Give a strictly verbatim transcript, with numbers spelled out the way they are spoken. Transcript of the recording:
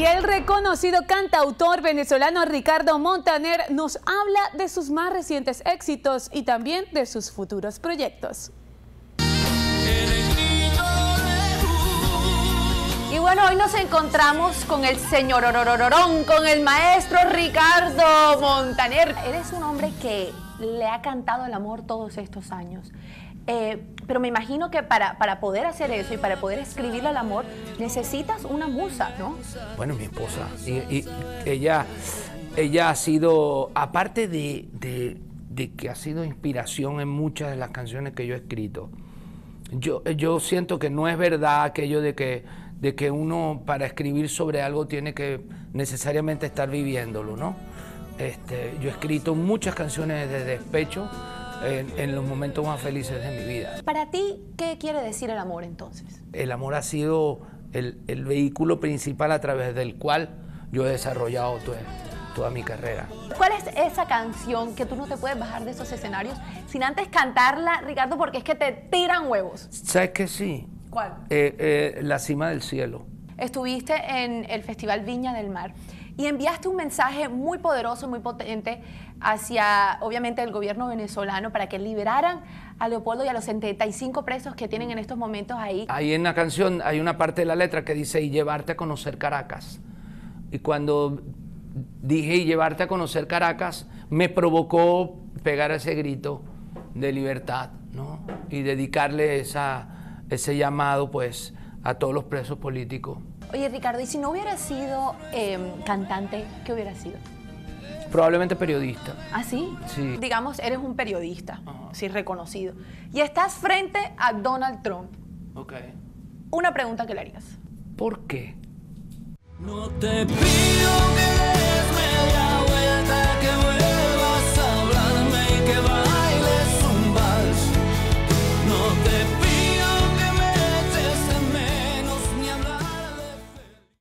Y el reconocido cantautor venezolano Ricardo Montaner nos habla de sus más recientes éxitos y también de sus futuros proyectos. Y bueno, hoy nos encontramos con el señor Ororororón, con el maestro Ricardo Montaner. Eres un hombre que le ha cantado el amor todos estos años. Eh, pero me imagino que para, para poder hacer eso y para poder escribirle al amor necesitas una musa, ¿no? Bueno, mi esposa, y, y ella, ella ha sido, aparte de, de, de que ha sido inspiración en muchas de las canciones que yo he escrito, yo, yo siento que no es verdad aquello de que, de que uno para escribir sobre algo tiene que necesariamente estar viviéndolo, ¿no? Este, yo he escrito muchas canciones de despecho, En, en los momentos más felices de mi vida. Para ti, ¿qué quiere decir el amor entonces? El amor ha sido el, el vehículo principal a través del cual yo he desarrollado toda, toda mi carrera. ¿Cuál es esa canción que tú no te puedes bajar de esos escenarios sin antes cantarla, Ricardo, porque es que te tiran huevos? ¿Sabes qué sí? ¿Cuál? Eh, eh, La cima del cielo. Estuviste en el Festival Viña del Mar y enviaste un mensaje muy poderoso, muy potente hacia, obviamente, el gobierno venezolano para que liberaran a Leopoldo y a los setenta y cinco presos que tienen en estos momentos ahí. Ahí en la canción hay una parte de la letra que dice, y llevarte a conocer Caracas. Y cuando dije, y llevarte a conocer Caracas, me provocó pegar ese grito de libertad, ¿no? Y dedicarle esa, ese llamado, pues, a todos los presos políticos. Oye, Ricardo, ¿y si no hubiera sido eh, cantante, qué hubiera sido? Probablemente periodista. ¿Ah, sí? Sí. Digamos, eres un periodista, Ajá. sí, reconocido. Y estás frente a Donald Trump. Ok. Una pregunta que le harías. ¿Por qué? No te pido